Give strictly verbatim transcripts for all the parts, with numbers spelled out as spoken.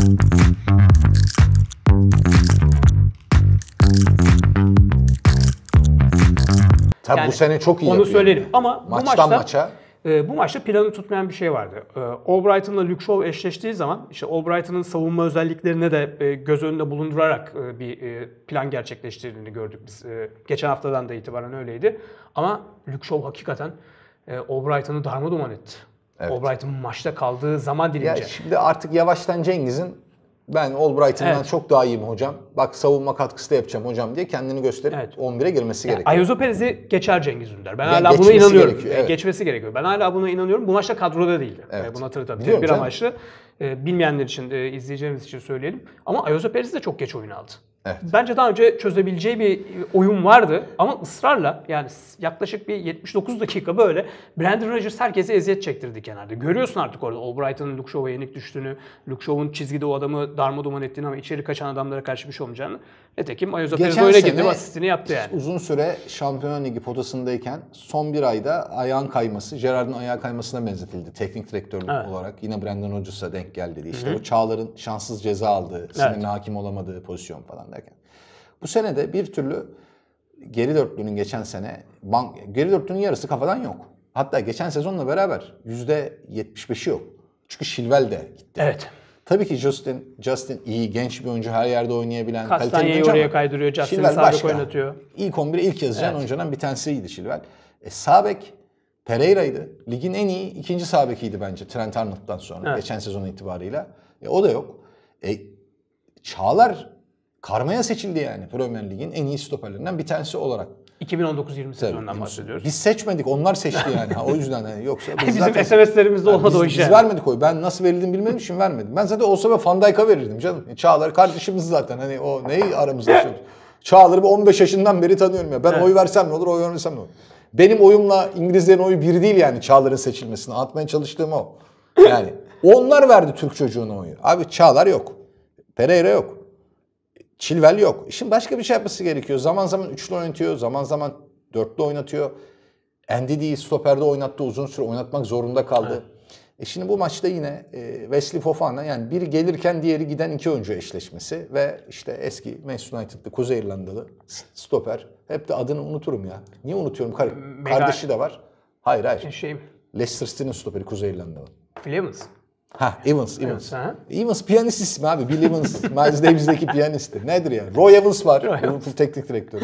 Tabii yani bu sene çok iyi onu yapıyor. söyleyelim ama Maçtan bu maçta maça. e, bu maçta planı tutmayan bir şey vardı. E, Albrighton'la Luke Shaw eşleştiği zaman işte Albrighton'ın savunma özelliklerini de e, göz önünde bulundurarak e, bir e, plan gerçekleştirdiğini gördük biz. E, geçen haftadan da itibaren öyleydi. Ama Luke Shaw hakikaten e, Albrighton'ı darmadağın etti. Evet. Albrighton maçta kaldığı zaman dilince. Ya şimdi artık yavaştan Cengiz'in ben Albrighton'dan evet. çok daha iyiyim hocam. Bak savunma katkısı da yapacağım hocam diye kendini gösterip evet. on bire girmesi yani gerekiyor. Ayozo Perez'i geçer Cengiz Ünder. Ben yani hala buna inanıyorum. Evet. Geçmesi gerekiyor. Ben hala buna inanıyorum. Bu maçta kadroda değildi. Evet. Bunu hatırlatalım. Tedbir amaçlı. Bilmeyenler için, izleyeceğimiz için söyleyelim. Ama Ayozo Perez de çok geç oyun aldı. Evet. Bence daha önce çözebileceği bir oyun vardı ama ısrarla yani yaklaşık bir yetmiş dokuz dakika böyle Brendan Rodgers herkese eziyet çektirdi kenarda. Görüyorsun artık orada Albrighton'ın Luke Shaw'a yenik düştüğünü, Luke Shaw'un çizgide o adamı darmadağın ettiğini ama içeri kaçan adamlara karşı bir şey olmayacağını. Nitekim Ayozo Perez öyle girdi, asistini yaptı yani. Uzun süre Şampiyonlar Ligi potasındayken son bir ayda ayağın kayması, Gerrard'ın ayağı kaymasına benzetildi. Teknik direktörlük evet. olarak yine Brendan Rodgers'a denk geldi. İşte Hı-hı. o Çağlar'ın şanssız ceza aldığı, sinirine evet. hakim olamadığı pozisyon falan derken. Bu sene de bir türlü geri dörtlünün geçen sene, bank, geri dörtlünün yarısı kafadan yok. Hatta geçen sezonla beraber yüzde yetmiş beşi yok. Çünkü Chilwell de gitti. Evet. Tabii ki Justin Justin iyi, genç bir oyuncu, her yerde oynayabilen, Kastanya'yı oraya kaydırıyor, Justin'i sağda oynatıyor. İlk on bire ilk yazacağın evet. oyuncudan bir tanesiydi Chilwell. E, sağ bek Pereira'ydı. Ligin en iyi ikinci sağ bekiydi bence Trent Arnold'dan sonra evet. geçen sezon itibarıyla. E, o da yok. E, Çağlar karmaya seçildi yani Premier Lig'in en iyi stoperlerinden bir tanesi olarak. iki bin on dokuz yirmi sezonundan bahsediyoruz. Biz seçmedik, onlar seçti yani. Ha, o yüzden yani yoksa biz bizim zaten, S M S'lerimizde yani olmadı biz, o iş. Biz vermedik oyu. Ben nasıl verildiğini bilmediğim için vermedim. Ben zaten olsa ben Van Dijk'a verirdim canım. Çağlar kardeşimiz zaten. Hani o neyi aramızda şey. Çağlar'ı bir on beş yaşından beri tanıyorum ya. Ben evet. oy versem ne olur, oy vermesem ne olur. Benim oyumla İngilizlerin oyu bir değil yani Çağlar'ın seçilmesine. Atmaya çalıştığım o. Yani onlar verdi Türk çocuğuna oyu. Abi Çağlar yok. Pereira yok. Chilwell yok. Şimdi başka bir şey yapması gerekiyor. Zaman zaman üçlü oynatıyor, zaman zaman dörtlü oynatıyor. Ndidi'yi stoperde oynattı, uzun süre oynatmak zorunda kaldı. Evet. E şimdi bu maçta yine e, Wesley Fofana yani biri gelirken diğeri giden iki oyuncu eşleşmesi ve işte eski Manchester United'lı Kuzey İrlandalı stoper. Hep de adını unuturum ya. Niye unutuyorum? Kar Mega... Kardeşi de var. Hayır hayır. Şey... Leicester City'nin stoperi Kuzey İrlandalı. Phil Evans. Ha Evans, Evans. Evans, Evans piyanist ismi abi. Bill Evans, Miles Davis'deki piyanisti. Nedir yani? Roy Evans var. Liverpool teknik direktörü.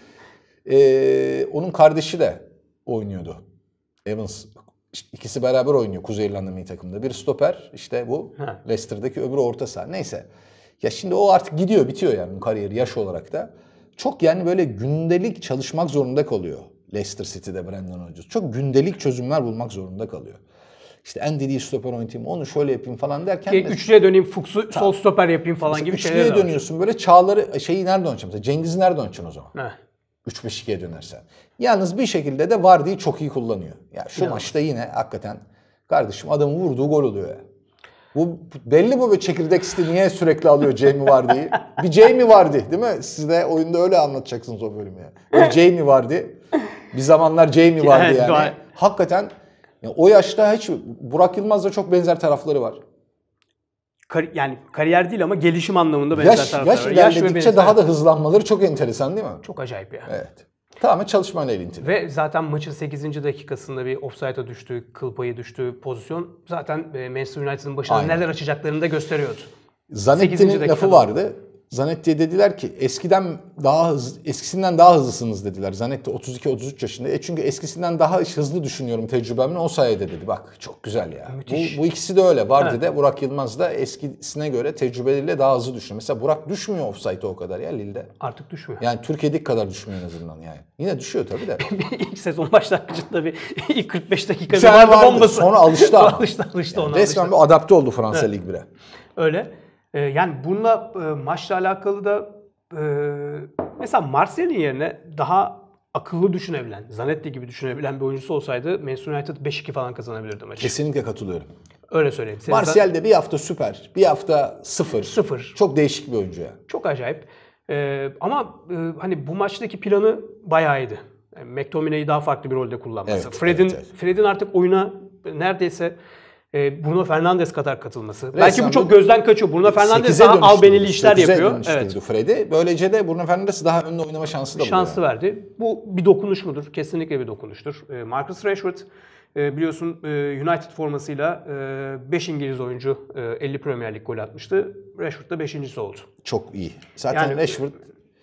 Ee, onun kardeşi de oynuyordu. Evans. İşte ikisi beraber oynuyor Kuzey İrlanda milli takımında. Bir stoper işte bu. Ha. Leicester'daki öbürü orta saha. Neyse. Ya şimdi o artık gidiyor, bitiyor yani bu kariyeri yaş olarak da. Çok yani böyle gündelik çalışmak zorunda kalıyor Leicester City'de Brendan Rodgers. Çok gündelik çözümler bulmak zorunda kalıyor. İşte Ndidi'yi stoper oynatayım, onu şöyle yapayım falan derken... Ki üçlüye döneyim, Fuchs'u sol stoper yapayım falan mesela gibi şeyler var. Üçlüye dönüyorsun böyle Çağlar'ı, şeyi nerede oynayacaksın? Mesela Cengiz'i nerede oynayacaksın o zaman? Heh. üç beş ikiye dönersen. Yalnız bir şekilde de Vardy'yi çok iyi kullanıyor. Yani şu İnanılmaz. Maçta yine hakikaten kardeşim adamın vurduğu gol oluyor ya. Bu belli bu böyle çekirdek isti niye sürekli alıyor Jamie Vardy'yi? Bir Jamie Vardy değil mi? Siz de oyunda öyle anlatacaksınız o bölümü ya. Bir Jamie Vardy. Bir zamanlar Jamie Vardy yani. yani. Hakikaten ya o yaşta hiç Burak Yılmaz'la çok benzer tarafları var. Kar, yani kariyer değil ama gelişim anlamında benzer yaş, tarafları yaş var. Yaş ilerledikçe daha da hızlanmaları çok enteresan değil mi? Çok acayip ya. Evet. Tamamen çalışmayla ilintili. Ve zaten maçın sekizinci dakikasında bir offside'a düştüğü, kıl payı düştüğü pozisyon zaten Manchester United'ın başına Aynen. neler açacaklarını da gösteriyordu. Zanetti'nin lafı vardı. Zanetti'ye dediler ki eskiden daha hızlı, eskisinden daha hızlısınız dediler. Zanetti otuz iki otuz üç yaşında. E çünkü eskisinden daha hızlı düşünüyorum tecrübemle o sayede dedi. Bak çok güzel ya. Bu, bu ikisi de öyle. Vardı evet. da Burak Yılmaz da eskisine göre tecrübeleriyle daha hızlı düşünüyor. Mesela Burak düşmüyor offside'e o kadar ya Lille'de. Artık düşmüyor. Yani Türkiye'deki kadar düşmüyor en azından yani. Yine düşüyor tabii de. İlk sezon başlangıcında bir ilk kırk beş dakika bir vardı bombası. Sonra alıştı ama. alıştı alıştı yani ona. Resmen alıştı. bir adapte oldu Fransa evet. Lig bire. Öyle. Yani bununla maçla alakalı da mesela Martial'in yerine daha akıllı düşünebilen, Zanetti gibi düşünebilen bir oyuncusu olsaydı Manchester United beş iki falan kazanabilirdi maçı. Kesinlikle katılıyorum. Öyle söyleyeyim. Senin Martial de bir hafta süper, bir hafta sıfır. Sıfır. Çok değişik bir oyuncu ya. Çok acayip. Ee, ama e, hani bu maçtaki planı bayağı iyiydi. Yani McTominay'i daha farklı bir rolde kullanması. Evet, Fred'in evet, evet. Fred'in artık oyuna neredeyse e, Bruno Fernandes kadar katılması. Resmen belki bu çok gözden kaçıyor. Bruno Fernandes daha albenili işler yapıyor. Evet. Fred'i. Böylece de Bruno Fernandes daha önde oynama şansı da şansı yani. verdi. Bu bir dokunuş mudur? Kesinlikle bir dokunuştur. E, Marcus Rashford e, biliyorsun e, United formasıyla beş e, İngiliz oyuncu e, elli Premier Lig gol atmıştı. Rashford da beşincisi oldu. Çok iyi. Zaten yani, Rashford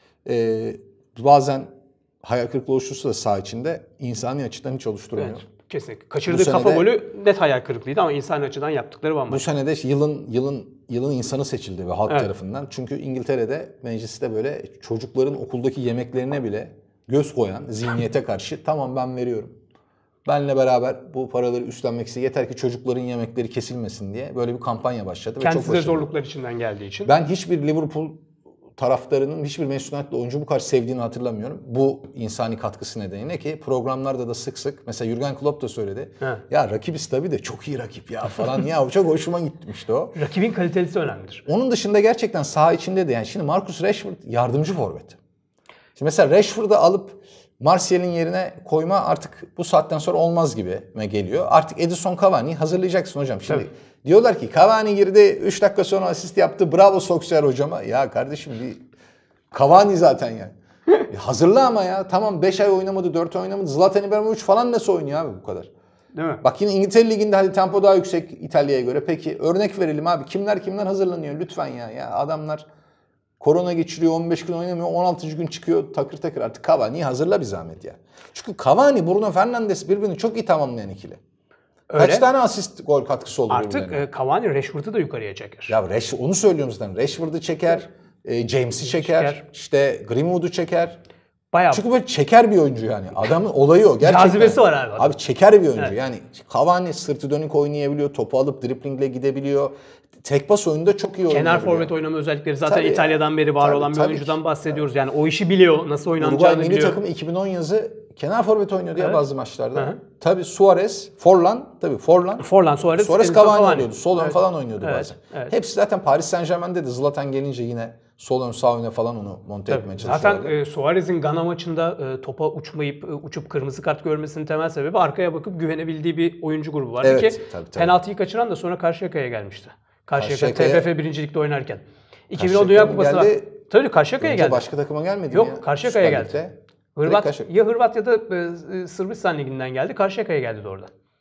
e, bazen hayal kırıklığı oluştursa da saha içinde insani açıdan hiç oluşturmuyor. Evet. Kesinlikle. Kaçırdığı kafa golü net hayal kırıklığıydı ama insani açıdan yaptıkları bambaşka. Bu sene de yılın yılın yılın insanı seçildi ve halk evet. tarafından. Çünkü İngiltere'de mecliste böyle çocukların okuldaki yemeklerine bile göz koyan zihniyete karşı tamam ben veriyorum. Benle beraber bu paraları üstlenmek istiyor. Yeter ki çocukların yemekleri kesilmesin diye böyle bir kampanya başladı. Kendisi de zorluklar içinden geldiği için. Ben hiçbir Liverpool taraftarının hiçbir Manchester United'lı oyuncu bu kadar sevdiğini hatırlamıyorum. Bu insani katkısı nedeniyle ki programlarda da sık sık mesela Jurgen Klopp da söyledi. He. Ya rakibiz tabii de çok iyi rakip ya falan ya çok hoşuma gitmişti o. Rakibin kalitesi önemlidir. Onun dışında gerçekten saha içinde de yani şimdi Marcus Rashford yardımcı forvet. Şimdi mesela Rashford'u alıp Martial'in yerine koyma artık bu saatten sonra olmaz gibime geliyor. Artık Edison Cavani'yi hazırlayacaksın hocam. Şimdi tabii. Diyorlar ki Cavani girdi üç dakika sonra asist yaptı. Bravo Solskjaer hocama. Ya kardeşim bir Cavani zaten yani. Hazırla ama ya. Tamam beş ay oynamadı, dört ay oynamadı. Zlatan İbrahimovic falan nasıl oynuyor abi bu kadar? Değil mi? Bak yine İngiltere Ligi'nde hadi tempo daha yüksek İtalya'ya göre. Peki örnek verelim abi. Kimler kimler hazırlanıyor lütfen ya. Ya adamlar korona geçiriyor, on beş gün oynamıyor, on altıncı gün çıkıyor takır takır. Artık Cavani'yi hazırla bir zahmet ya. Çünkü Cavani, Bruno Fernandes birbirini çok iyi tamamlayan ikili. Öyle. Kaç tane asist gol katkısı oldu artık birbirine? Cavani Rashford'u da yukarıya çeker. Ya Rash, onu söylüyorum zaten. Rashford'u çeker, e, James'i çeker, çeker, işte Greenwood'u çeker. Bayağı. Çünkü böyle çeker bir oyuncu yani. Adamın olayı o. Gerçekten. Cazibesi var abi. Abi çeker bir oyuncu. Evet. Yani Cavani sırtı dönük oynayabiliyor, topu alıp driblingle gidebiliyor. Tek pas oyunda çok iyi oynuyor. Kenar forvet oynama özellikleri zaten tabii İtalya'dan ya. beri var tabii, olan bir oyuncudan bahsediyoruz. Yani o işi biliyor, nasıl oynanacağını Uruguay biliyor. Milli takımı iki bin on yazı kenar forvet oynuyordu evet. ya bazı maçlarda. Hı-hı. Tabii Suarez, Forlan, tabii Forlan. Forlan, Suarez, Suarez Cavani oynuyordu. Sol ön evet. falan oynuyordu evet. bazen. Evet. Hepsi zaten Paris Saint-Germain'de de Zlatan gelince yine sol ön sağ öne falan onu monte tabii. etmeye çalışıyorlar. Zaten e, Suarez'in Gana maçında e, topa uçmayıp e, uçup kırmızı kart görmesinin temel sebebi arkaya bakıp güvenebildiği bir oyuncu grubu vardı evet, ki tabii, tabii. penaltıyı kaçıran da sonra Karşıyaka'ya gelmişti. Karşıyaka T F F birincilikte oynarken. iki bin on Dünya Kupası var. Tabii Karşıyaka'ya geldi. Başka takıma gelmedi Yok, mi ya? Yok Karşıyaka'ya geldi. Hırvat, Karşıyaka. Ya Hırvat ya da e, Sırbistan Ligi'nden geldi. Karşıyaka'ya geldi de orada.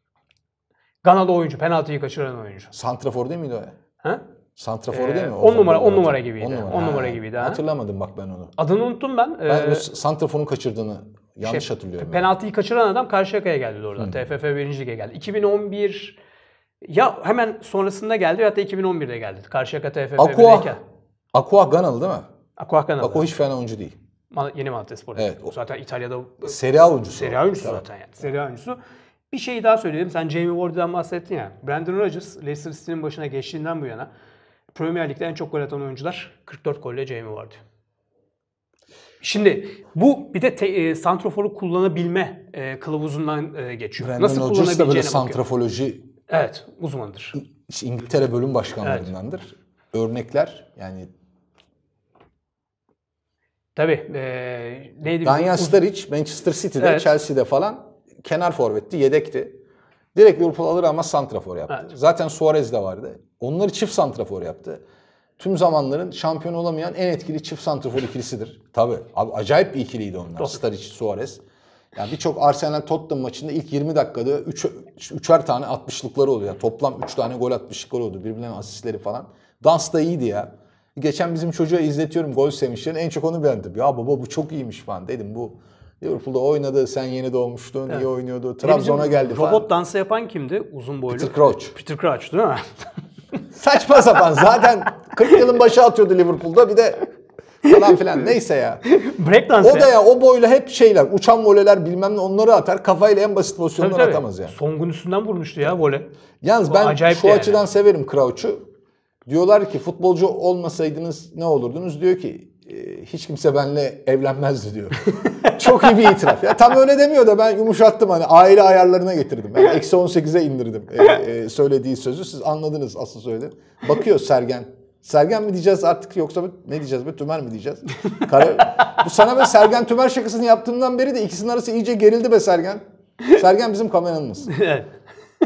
Ganalı oyuncu, penaltıyı kaçıran oyuncu. Santrafor değil miydi o ya? Ha? Santrafor ee, değil mi? on numara on numara gibiydi. on numara, on numara gibiydi. Ha. Hatırlamadım bak ben onu. Adını unuttum ben. Ben ee, Santrafor'un kaçırdığını yanlış şey, hatırlıyorum. Penaltıyı kaçıran adam Karşıyaka'ya geldi oradan. Hmm. T F F birinci Lig'e geldi. iki bin on bir ya hemen sonrasında geldi ya da iki bin on birde geldi. Karşıyaka T F F birdeyken. Aqua Ganalı değil mi? Aqua Ganalı. Aqua hiç fena oyuncu değil. Yeni Malatyaspor'da. Evet. Zaten İtalya'da Serie A oyuncusu. Serie A oyuncusu evet. zaten yani. Serie A oyuncusu. Bir şey daha söyleyelim. Sen Jamie Vardy'den bahsettin ya. Brandon Rodgers, Leicester City'nin başına geçtiğinden bu yana Premier Lig'de en çok gol atan oyuncular kırk dört golle Jamie Vardy. Şimdi bu bir de te, e, santraforu kullanabilme e, kılavuzundan e, geçiyor. Brandon Nasıl kullanabileceğine bakıyor. Santrafoloji evet, uzmanıdır. İngiltere bölüm başkanlarındandır. Evet. Örnekler yani tabii. E, neydi? Daniel Sturridge Manchester City'de, evet. Chelsea'de falan kenar forvetti, yedekti. Direkt Liverpool alır ama santrafor yaptı. Evet. Zaten Suarez de vardı. Onları çift santrafor yaptı. Tüm zamanların şampiyon olamayan en etkili çift santrafor ikilisidir. Tabii. Abi acayip bir ikiliydi onlar. Sturridge, Suarez. Yani birçok Arsenal Tottenham maçında ilk yirmi dakikada üç, üçer tane altmışlıkları oluyor. Yani toplam üç tane gol atmışlıkları oldu. Birbirlerinin asistleri falan. Dans da iyiydi ya. Geçen bizim çocuğa izletiyorum gol sevinçlerini. En çok onu beğendim. Ya baba bu çok iyiymiş falan dedim. Bu Liverpool'da oynadı. Sen yeni doğmuştun. Evet. İyi oynuyordu. Trabzon'a geldi falan. Robot dansı yapan kimdi? Uzun boylu. Peter Crouch. Peter Crouch değil mi? Saçma sapan. Zaten kırk yılın başı atıyordu Liverpool'da. Bir de falan filan. Neyse ya. Breakdance. O da ya o boyla hep şeyler. Uçan voleler bilmem ne onları atar. Kafayla en basit pozisyonları tabii, tabii. atamaz yani. Song'un üstünden vurmuştu ya vole. Yalnız ben şu yani. açıdan severim Crouch'u. Diyorlar ki futbolcu olmasaydınız ne olurdunuz? Diyor ki hiç kimse benimle evlenmezdi diyor. Çok iyi bir itiraf. Ya tam öyle demiyor da ben yumuşattım hani aile ayarlarına getirdim. Yani eksi on sekize indirdim e, e, söylediği sözü. Siz anladınız asıl söyledi. Bakıyor Sergen. Sergen mi diyeceğiz artık yoksa ne diyeceğiz be Tümer mi diyeceğiz? Kara... Bu sana be Sergen Tümer şakasını yaptığımdan beri de ikisinin arası iyice gerildi be Sergen. Sergen bizim kameramız.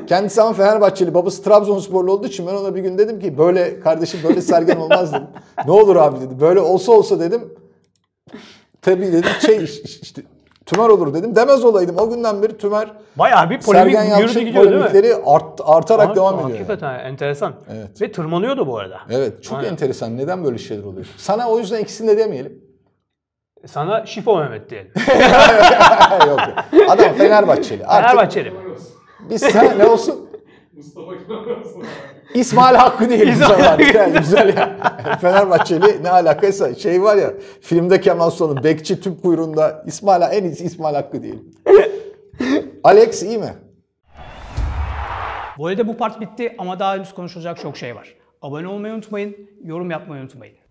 Kendisi ama Fenerbahçeli, babası Trabzonsporlu olduğu için ben ona bir gün dedim ki böyle kardeşim böyle Sergen olmaz dedim. Ne olur abi dedi. Böyle olsa olsa dedim. Tabii dedim şey işte tümer olur dedim. Demez olaydım. O günden beri tümer bayağı bir polemik Sergen yürüdü Yalçın gidiyor değil mi? polemikleri art, artarak Abi, devam ediyor. Hakikaten yani. Enteresan. Evet. Ve tırmanıyordu bu arada. Evet çok Aynen. enteresan. Neden böyle şeyler oluyor? Sana o yüzden ikisini de demeyelim. Sana Şifo Mehmet diyelim. Yok. Adam Fenerbahçeli. Artık Fenerbahçeli. biz sen ne olsun? Mustafa Kemal olsun. İsmail Hakkı diyelim. İsmail güzel, Hakkı. yani, güzel ya. Fenerbahçeli ne alakaysa şey var ya filmde Kemal Sunal'ın bekçi tüp kuyruğunda İsmail en iyisi İsmail Hakkı diyelim. Alex iyi mi? Bu arada bu part bitti ama daha henüz konuşulacak çok şey var. Abone olmayı unutmayın, yorum yapmayı unutmayın.